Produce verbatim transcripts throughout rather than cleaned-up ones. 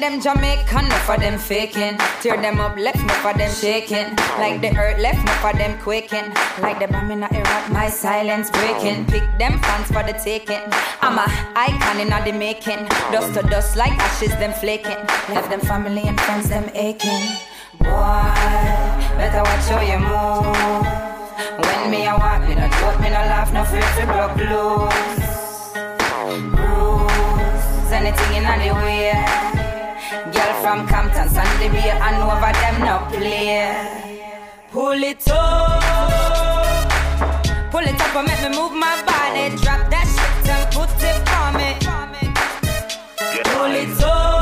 them Jamaican, enough of them faking. Tear them up, left, enough of them shaking. Like the earth left, enough of them quaking. Like the bomb in Iraq, my silence breaking. Pick them fans for the taking. I'm a icon in the making. Dust to dust like ashes, them flaking. Left them family and friends, them aching. Boy, better watch how you move. When me a walk, me no joke, me no laugh, no fear to broke loose. Bruise, anything in the way. Girl from Compton, Sunday Bay, and over them no play. Pull it up, pull it up and make me move my body. Drop that shit and put it on me. Pull it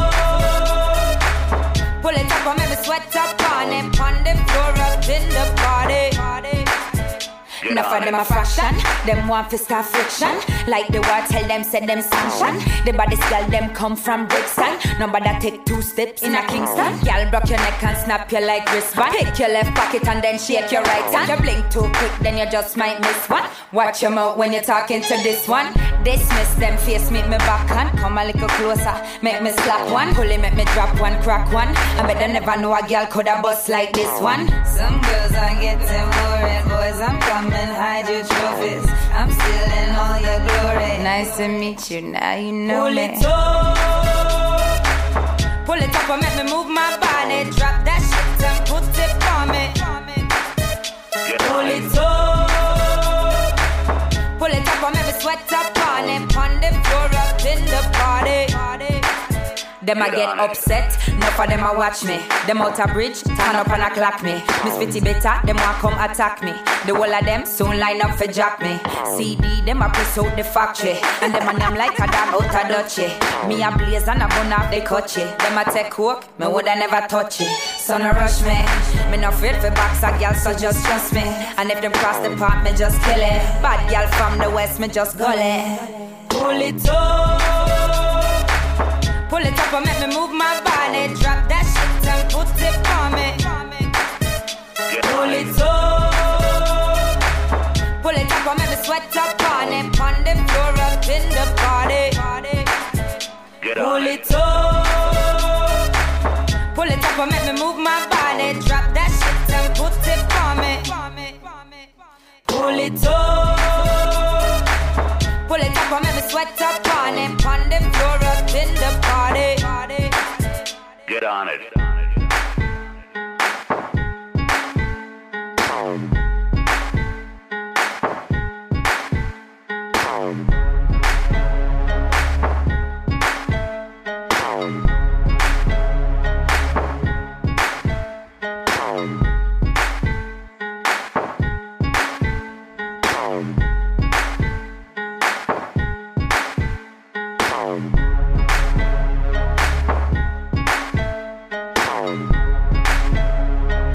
up, pull it up and make me sweat up on it. On the floor up in the party. Enough of them a fraction, them want to start friction. Like the war tell them, said them sanction. The baddest girl them come from Brixton. Nobody take two steps in a Kingston. Girl broke your neck and snap you like wristband. Pick your left pocket and then shake your right hand. You blink too quick, then you just might miss one. Watch your mouth when you're talking to this one. Dismiss them, face meet me back hand. Come a little closer, make me slap one. Pull it, make me drop one, crack one. I bet they never know a girl could have bust like this one. Some girls are getting worried, boys I'm coming. Hide your trophies, I'm still in all your glory. Nice to meet you, now you know Pull me. Pull it up, pull it up and make me move my body. Drop that shit and put it on me. Pull it up, pull it up and make me sweat up on it. On the floor up in the party. Them a get upset, enough of them a watch me. Them out a bridge, turn up and a clock me. Miss Fitty better, them want come attack me. The whole of them soon line up for jack me. C D, them a press out the factory. And them a name like a dog out a dutchy. Me a blaze and a bun off the cutchy. Them a take coke, me woulda never touch it. So no rush me, me no afraid for box a girl, so just trust me. And if them cross the path, me just kill it. Bad girl from the west, me just gully. Pull it up, pull it up and make me move my body. Drop that shit and put it on me. Pull it up, pull it up and make me sweat up on it. On the floor up in the party. Pull it up, pull it up and make me move my body. Drop that shit and put it on me. Pull it up, pull it up and make me sweat up on it. On the floor up in the party. Get on it. Home.